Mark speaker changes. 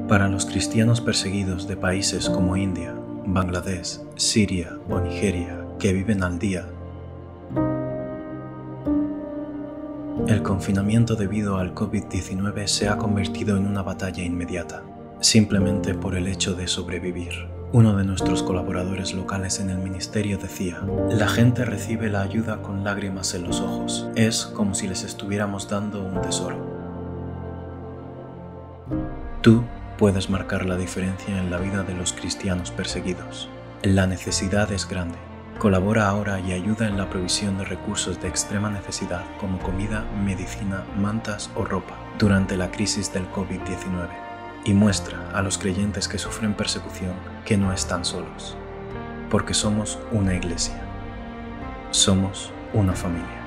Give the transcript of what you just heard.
Speaker 1: Para los cristianos perseguidos de países como India, Bangladesh, Siria o Nigeria que viven al día, el confinamiento debido al COVID-19 se ha convertido en una batalla inmediata, simplemente por el hecho de sobrevivir. Uno de nuestros colaboradores locales en el ministerio decía: la gente recibe la ayuda con lágrimas en los ojos. Es como si les estuviéramos dando un tesoro. Tú puedes marcar la diferencia en la vida de los cristianos perseguidos. La necesidad es grande. Colabora ahora y ayuda en la provisión de recursos de extrema necesidad como comida, medicina, mantas o ropa durante la crisis del COVID-19 y muestra a los creyentes que sufren persecución que no están solos, porque somos una iglesia, somos una familia.